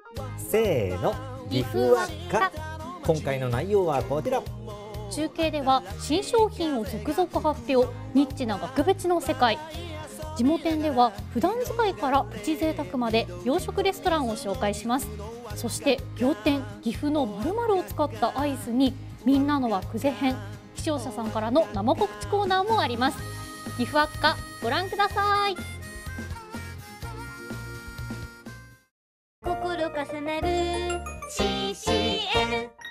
せーの、岐阜輪っか。今回の内容はこちら。 中継では新商品を続々発表、ニッチな額縁の世界。地元店では普段使いからプチ贅沢まで洋食レストランを紹介します。そして仰天岐阜の〇〇を使ったアイスにみんなのはクゼ編、視聴者さんからの生告知コーナーもあります。岐阜輪っか、ご覧ください。 心重なる CCN